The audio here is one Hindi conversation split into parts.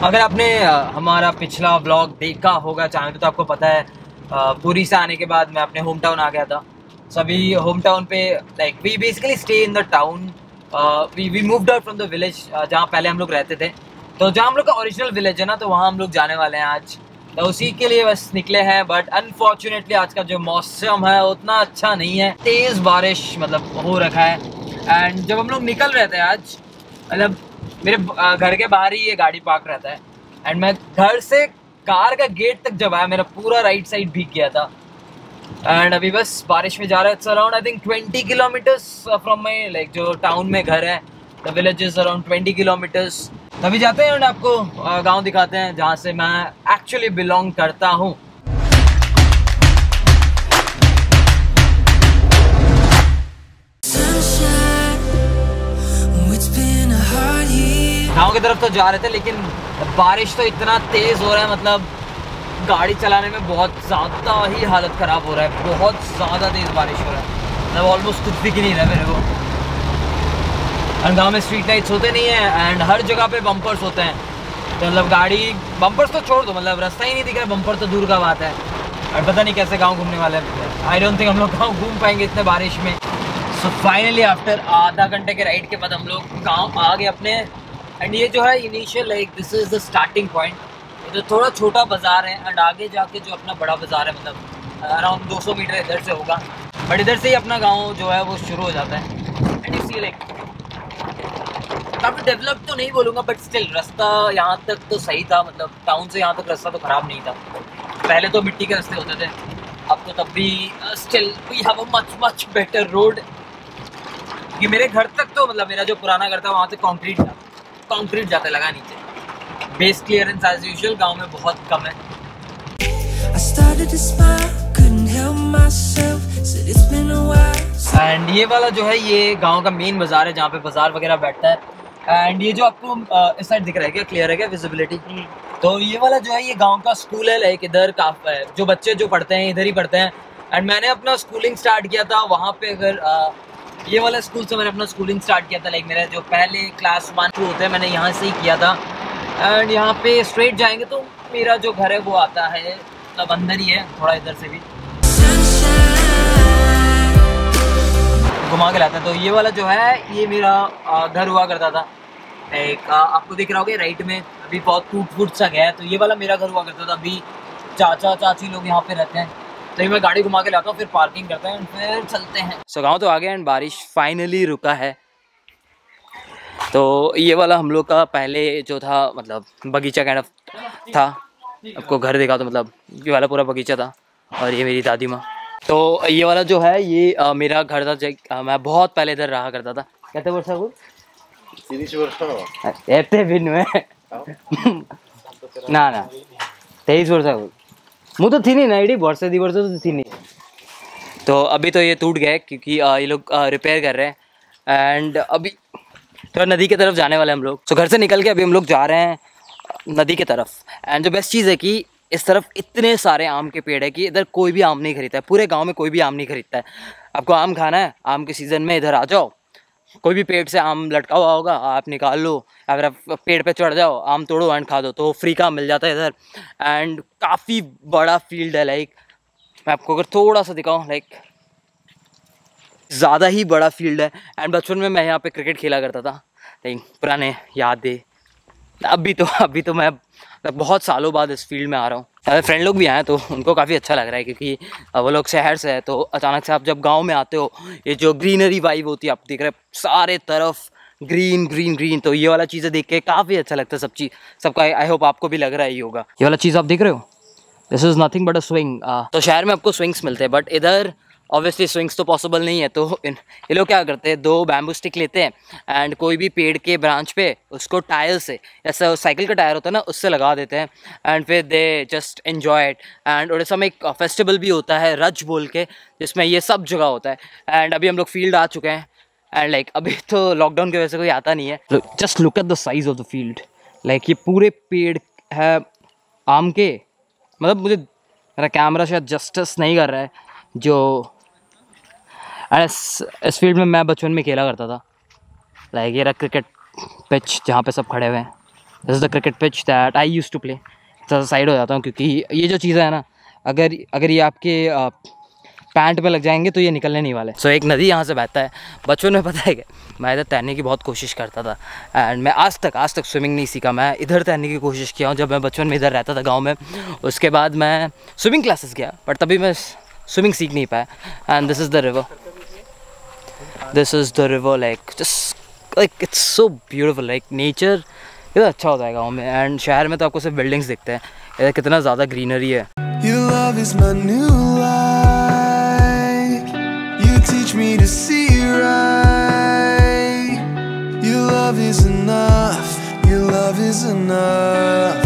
अगर आपने हमारा पिछला व्लॉग देखा होगा चैनल पे तो आपको पता है पुरी से आने के बाद मैं अपने होम टाउन आ गया था। सभी होम टाउन पे like we basically stay in the town, we moved out from the village जहाँ पहले हम लोग रहते थे। तो जहाँ हम लोग का ओरिजिनल विलेज है ना, तो वहाँ हम लोग जाने वाले हैं आज। तो उसी के लिए बस निकले हैं, बट अनफॉर्चुनेटली आज का जो मौसम है उतना अच्छा नहीं है, तेज़ बारिश मतलब हो रखा है। एंड जब हम लोग निकल रहे थे आज, मतलब मेरे घर के बाहर ही ये गाड़ी पार्क रहता है, एंड मैं घर से कार का गेट तक जब आया मेरा पूरा राइट साइड भीग गया था। एंड अभी बस बारिश में जा रहा है। It's around I think 20 kilometres from my like जो टाउन में घर है, the village is around 20 kilometres. तभी जाते हैं और आपको गांव दिखाते हैं जहाँ से मैं एक्चुअली बिलोंग करता हूँ। गाँव की तरफ तो जा रहे थे, लेकिन बारिश तो इतना तेज़ हो रहा है, मतलब गाड़ी चलाने में बहुत ज़्यादा ही हालत ख़राब हो रहा है। बहुत ज़्यादा तेज़ बारिश हो रहा है, मतलब ऑलमोस्ट कुछ दिख नहीं रहा है मेरे को। एंड गाँव में स्ट्रीट लाइट्स होते नहीं है, एंड हर जगह पे बम्पर्स होते हैं। तो मतलब गाड़ी बम्पर्स तो छोड़ दो, मतलब रास्ता ही नहीं दिख रहा, बम्पर तो दूर का बात है। और पता नहीं कैसे गाँव घूमने वाले हैं। आई डोंट थिंक हम लोग गाँव घूम पाएंगे इतने बारिश में। सो फाइनली आफ्टर आधा घंटे के राइड के बाद हम लोग गाँव आ गए अपने। एंड ये जो है initial like this is the starting point. ये जो थोड़ा छोटा बाज़ार है, एंड आगे जाके जो अपना बड़ा बाज़ार है, मतलब अराउंड 200 मीटर इधर से होगा, बट इधर से ही अपना गांव जो है वो शुरू हो जाता है। एंड यू सी लाइक काफ़ी डेवलप तो नहीं बोलूँगा, बट स्टिल रास्ता यहाँ तक तो सही था, मतलब टाउन से यहाँ तक रास्ता तो ख़राब नहीं था। पहले तो मिट्टी के रास्ते होते थे, अब तो तब भी still we have a much much better road. कि मेरे घर तक तो मतलब मेरा जो पुराना घर था वहाँ से कंक्रीट था, कंक्रीट जाता लगा नीचे। बेस क्लियरेंस एज यूजुअल गांव में बहुत कम है। एंड ये वाला जो है ये गांव का मेन बाजार है जहाँ पे बाजार वगैरह बैठता है। एंड ये जो आपको इस साइड दिख रहा है क्या, क्लियर है क्या विजिबिलिटी? तो ये वाला जो है ये गांव का स्कूल है, लाइक इधर काफ़ी जो बच्चे जो पढ़ते हैं इधर ही पढ़ते हैं। एंड मैंने अपना स्कूलिंग स्टार्ट किया था वहाँ पे, अगर ये वाला स्कूल से मैंने अपना स्कूलिंग स्टार्ट किया था, लाइक मेरा जो पहले क्लास 1 2 होते हैं मैंने यहाँ से ही किया था। एंड यहाँ पे स्ट्रेट जाएंगे तो मेरा जो घर है वो आता है, मतलब अंदर ही है, थोड़ा इधर से भी घुमा के लाता है। तो ये वाला जो है ये मेरा घर हुआ करता था, एक आपको दिख रहा होगा राइट में, अभी बहुत टूट फूट सा गया है। तो ये वाला मेरा घर हुआ करता था, अभी चाचा चाची लोग यहाँ पे रहते हैं। तो मैं गाड़ी घुमा के लाता हूँ, फिर पार्किंग करते हैं, फिर चलते हैं। सो गाँव तो आ गए एंड बारिश फाइनली रुका है। तो ये वाला हम लोग का पहले जो था मतलब बगीचा काइंड ऑफ था, आपको घर देखा तो मतलब ये वाला पूरा बगीचा था। और ये मेरी दादी माँ। तो ये वाला जो है ये मेरा घर था, मैं बहुत पहले इधर रहा करता था। कहते वर्ष एते भी ना ना 23 वर्ष मुँह तो थी नहीं ना, एडी वर्ष दी वर्ष तो थी नहीं। तो अभी तो ये टूट गया क्योंकि ये लोग रिपेयर कर रहे हैं। एंड अभी तो नदी की तरफ जाने वाले हम लोग। तो घर से निकल के अभी हम लोग जा रहे हैं नदी की तरफ। एंड जो बेस्ट चीज़ है कि इस तरफ इतने सारे आम के पेड़ है कि इधर कोई भी आम नहीं खरीदता है, पूरे गांव में कोई भी आम नहीं खरीदता है। आपको आम खाना है, आम के सीज़न में इधर आ जाओ, कोई भी पेड़ से आम लटका हुआ होगा आप निकाल लो, अगर आप पेड़ पे चढ़ जाओ आम तोड़ो एंड खा दो, तो फ्री का मिल जाता है इधर। एंड काफ़ी बड़ा फील्ड है, लाइक मैं आपको अगर थोड़ा सा दिखाऊँ, लाइक ज़्यादा ही बड़ा फील्ड है। एंड बचपन में मैं यहाँ पे क्रिकेट खेला करता था, लेकिन पुराने यादें। अभी तो मैं बहुत सालों बाद इस फील्ड में आ रहा हूँ। अगर फ्रेंड लोग भी आए तो उनको काफ़ी अच्छा लग रहा है, क्योंकि वो लोग शहर से है, तो अचानक से आप जब गांव में आते हो, ये जो ग्रीनरी वाइब होती है आप देख रहे हैं सारे तरफ ग्रीन ग्रीन ग्रीन, तो ये वाला चीज़ें देख के काफ़ी अच्छा लगता है। सब चीज़ सबका आई होप आपको भी लग रहा है ये होगा। ये वाला चीज़ आप देख रहे हो, this is nothing but a swing. तो शहर में आपको स्विंग्स मिलते हैं, बट इधर ऑब्वियसली स्विंग्स तो पॉसिबल नहीं है। तो ये लोग क्या करते हैं, 2 बैम्बू स्टिक लेते हैं एंड कोई भी पेड़ के ब्रांच पे उसको टायर से, जैसा साइकिल का टायर होता है ना, उससे लगा देते हैं। एंड फिर they just enjoy it. And Orissa में एक फेस्टिवल भी होता है रज बोल के, जिसमें ये सब जगह होता है। एंड अभी हम लोग फील्ड आ चुके हैं। एंड लाइक अभी तो लॉकडाउन की वजह से कोई आता नहीं है। Just look at the size of the field, like ये पूरे पेड़ है आम के। मतलब मुझे मेरा कैमरा शायद जस्टिस नहीं कर रहा है। जो इस फील्ड में मैं बचपन में खेला करता था, लाइक ये रहा क्रिकेट पिच जहाँ पे सब खड़े हुए हैं। This is the cricket pitch that I use to play. थोड़ा साइड हो जाता हूँ क्योंकि ये जो चीज़ें है ना, अगर ये आपके पैंट में लग जाएंगे तो ये निकलने नहीं वाले। सो एक नदी यहाँ से बहता है। बचपन में पता है कि मैं इधर तैरने की बहुत कोशिश करता था एंड मैं आज तक स्विमिंग नहीं सीखा। मैं इधर तैरने की कोशिश किया हूँ जब मैं बचपन में इधर रहता था गाँव में। उसके बाद मैं स्विमिंग क्लासेस गया बट तभी मैं स्विमिंग सीख नहीं पाया। And this is the river like just like it's so beautiful. Like nature इधर अच्छा होता है गाँव में, एंड शहर में तो आपको सिर्फ बिल्डिंग्स दिखते हैं। इधर कितना ज़्यादा ग्रीनरी है। Your love is my new life. You teach me to see right. Your love is enough. Your love is enough.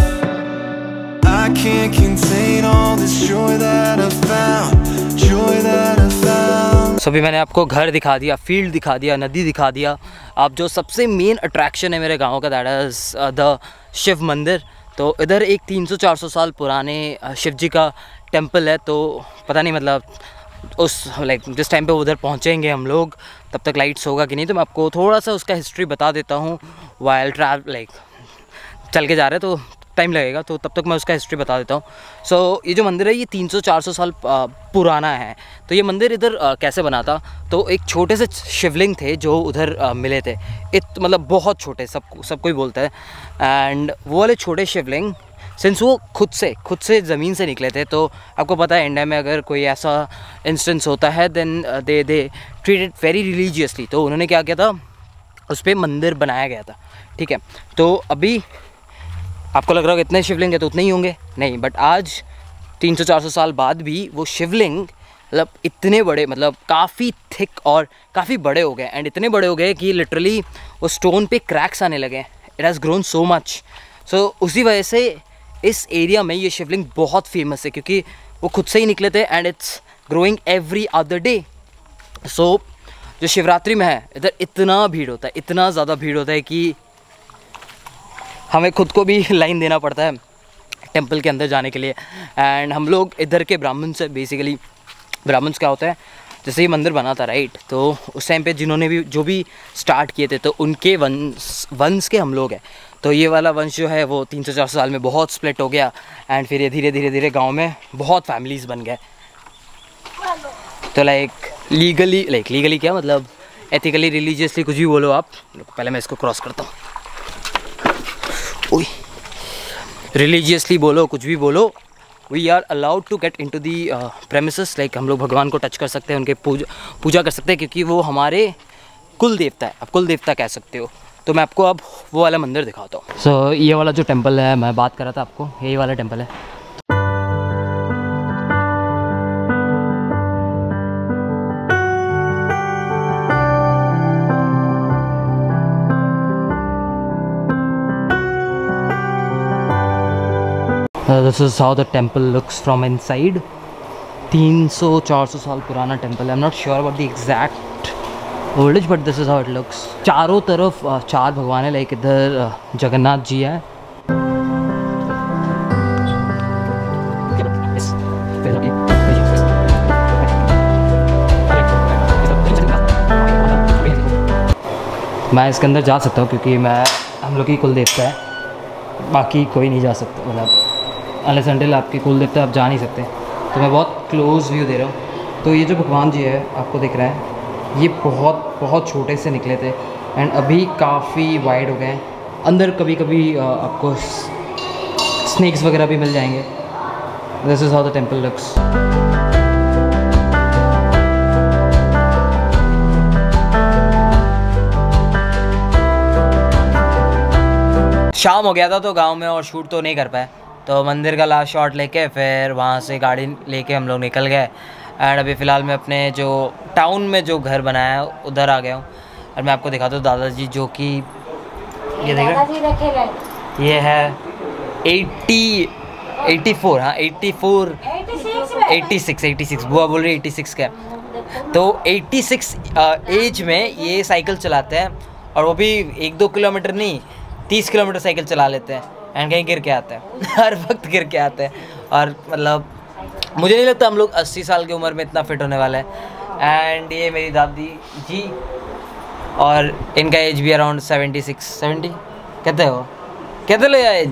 I can't contain all this joy that I found. Joy that I found. सो अभी मैंने आपको घर दिखा दिया, फील्ड दिखा दिया, नदी दिखा दिया। अब जो सबसे मेन अट्रैक्शन है मेरे गाँव का, दैट इज़ द शिव मंदिर। तो इधर एक 300-400 साल पुराने शिव जी का टेम्पल है। तो पता नहीं मतलब उस लाइक जिस टाइम पे उधर पहुंचेंगे हम लोग तब तक लाइट्स होगा कि नहीं, तो मैं आपको थोड़ा सा उसका हिस्ट्री बता देता हूँ। वाइल ट्रैवल लाइक चल के जा रहे हैं तो टाइम लगेगा, तो तब तक मैं उसका हिस्ट्री बता देता हूँ। सो ये जो मंदिर है ये 300-400 साल पुराना है। तो ये मंदिर इधर कैसे बना था, तो एक छोटे से शिवलिंग थे जो उधर मिले थे। मतलब बहुत छोटे, सब कोई बोलता है। एंड वो वाले छोटे शिवलिंग सिंस वो खुद से ज़मीन से निकले थे, तो आपको पता है इंडिया में अगर कोई ऐसा इंस्टेंस होता है then they treat it very religiously. तो उन्होंने क्या किया था, उस पर मंदिर बनाया गया था। ठीक है, तो अभी आपको लग रहा होगा इतने शिवलिंग है तो उतने ही होंगे, नहीं, बट आज 300-400 साल बाद भी वो शिवलिंग मतलब इतने बड़े, मतलब काफ़ी थिक और काफ़ी बड़े हो गए। एंड इतने बड़े हो गए कि लिटरली वो स्टोन पे क्रैक्स आने लगे। It has grown so much. So उसी वजह से इस एरिया में ये शिवलिंग बहुत फेमस है क्योंकि वो खुद से ही निकले थे and it's growing every other day. So जो शिवरात्रि में है इधर इतना भीड़ होता है, इतना ज़्यादा भीड़ होता है कि हमें खुद को भी लाइन देना पड़ता है टेंपल के अंदर जाने के लिए। एंड हम लोग इधर के ब्राह्मण से, बेसिकली ब्राह्मण्स क्या होता है, जैसे ये मंदिर बना था राइट, तो उस टाइम पे जिन्होंने भी जो भी स्टार्ट किए थे तो उनके वंश के हम लोग हैं। तो ये वाला वंश जो है वो 300-400 साल में बहुत स्प्लिट हो गया एंड फिर ये धीरे धीरे गाँव में बहुत फैमिलीज़ बन गए। तो लाइक लीगली क्या मतलब एथिकली रिलीजियसली कुछ भी बोलो आप। पहले मैं इसको क्रॉस करता हूँ। रिलीजियसली बोलो, कुछ भी बोलो, we are allowed to get in to the premises. Like हम लोग भगवान को टच कर सकते हैं, उनके पूजा कर सकते हैं क्योंकि वो हमारे कुल देवता है। आप कुल देवता कह सकते हो। तो मैं आपको अब वो वाला मंदिर दिखाता हूँ। सो ये वाला जो टेम्पल है मैं बात कर रहा था आपको, यही वाला टेम्पल है। This is how the temple looks from inside. 300-400 साल पुराना टेम्पल है। I'm not sure about the exact oldage, but this is how it looks. चारों तरफ 4 भगवान है। लाइक इधर जगन्नाथ जी है, मैं इसके अंदर जा सकता हूँ क्योंकि हम लोग की कुल देवता है, बाकी कोई नहीं जा सकता। मतलब अनलेस अनटिल आपके कुल देवता आप जा नहीं सकते। तो मैं बहुत क्लोज व्यू दे रहा हूँ। तो ये जो भगवान जी है आपको दिख रहा है, ये बहुत छोटे से निकले थे एंड अभी काफ़ी वाइड हो गए हैं। अंदर कभी कभी आपको स्नेक्स वगैरह भी मिल जाएंगे। This is how the temple looks. शाम हो गया था तो गांव में और शूट तो नहीं कर पाए, तो मंदिर का लास्ट शॉट लेके फिर वहाँ से गाड़ी लेके हम लोग निकल गए। एंड अभी फ़िलहाल मैं अपने जो टाउन में जो घर बनाया है उधर आ गया हूँ। और मैं आपको दिखाता हूँ दादाजी, जो कि ये देख रहे हैं, ये है 84 हाँ 86 बुआ बोल रही 86 का। तो 86 एज में ये साइकिल चलाते हैं और वो भी 1-2 किलोमीटर नहीं 30 किलोमीटर साइकिल चला लेते हैं एंड कहीं गिर के आते हैं हर वक्त गिर के आते हैं। और मतलब मुझे नहीं लगता हम लोग 80 साल की उम्र में इतना फिट होने वाले हैं। एंड ये मेरी दादी जी और इनका एज भी अराउंड 70 कहते हो कितने लो एज?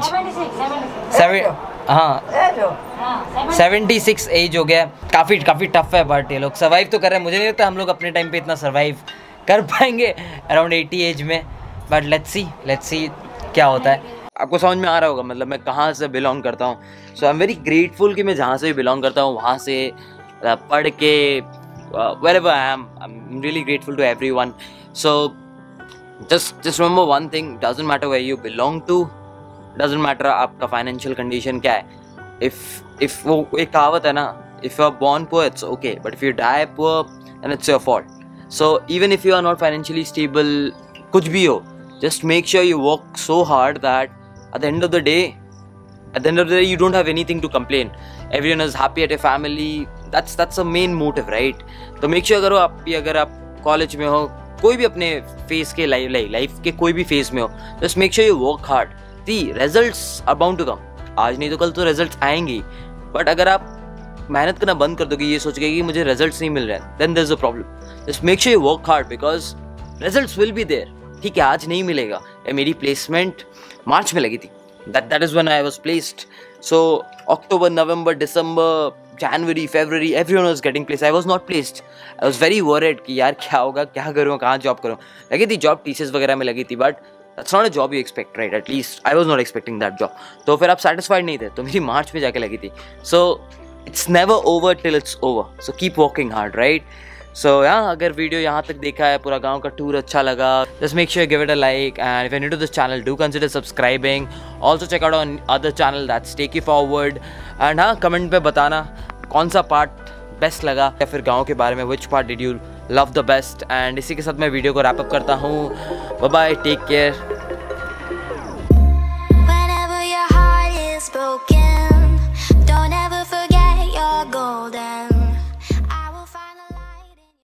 76 एज हो गया। काफ़ी टफ है, बट ये लोग सर्वाइव तो कर रहे हैं। मुझे नहीं लगता हम लोग अपने टाइम पे इतना सर्वाइव कर पाएंगे अराउंड 80 एज में, बट लेट्स सी क्या होता है। आपको समझ में आ रहा होगा मतलब मैं कहाँ से बिलोंग करता हूँ। So I am very grateful कि मैं जहाँ से भी बिलोंग करता हूँ वहाँ से पढ़ के wherever I am, I'm really grateful to everyone. So just remember one thing, doesn't matter where you belong to, doesn't matter आपका financial condition क्या है. If वो एक कहावत है ना, if you are born poor it's okay, but if you die poor then it's your fault. So even if you are not financially stable, कुछ भी हो, just make sure you work so hard that at the end of the day you don't have anything to complain. Everyone is happy at your family. That's the main motive, right? तो make sure करो आप भी, अगर आप कॉलेज में हो, कोई भी अपने फेस के लाइफ के कोई भी फेस में हो, just make sure you work hard. The results are bound to come. आज नहीं तो कल तो रिजल्ट्स आएंगी, बट अगर आप मेहनत करना बंद कर दोगे ये सोच के कि मुझे रिजल्ट्स नहीं मिल रहे हैं, then there's a problem. Just make sure you work hard because results will be there. ठीक है, आज नहीं मिलेगा। मेरी प्लेसमेंट मार्च में लगी थी, that is when I was placed. So October, November, December, January, February, everyone was getting placed. I was not placed. I was very worried कि यार क्या होगा, क्या करूँ, कहाँ जॉब करूँ। लगी थी जॉब टीसीएस वगैरह में लगी थी, but that's not a job you expect, right? At least I was not expecting that job. तो फिर आप satisfied नहीं थे, तो मेरी मार्च में जाके लगी थी. So it's never over till it's over. So keep working hard, right? So yeah, अगर वीडियो यहाँ तक देखा है, पूरा गांव का टूर अच्छा लगा, just make sure you give it a like, and if you're new to this channel, do consider subscribing. Also check out on other channel that's Take You Forward. And हाँ, कमेंट पे बताना कौन सा पार्ट बेस्ट लगा या फिर गांव के बारे में, which part did you love the best. And इसी के साथ मैं वीडियो को रैप अप करता हूँ। Bye bye, take care.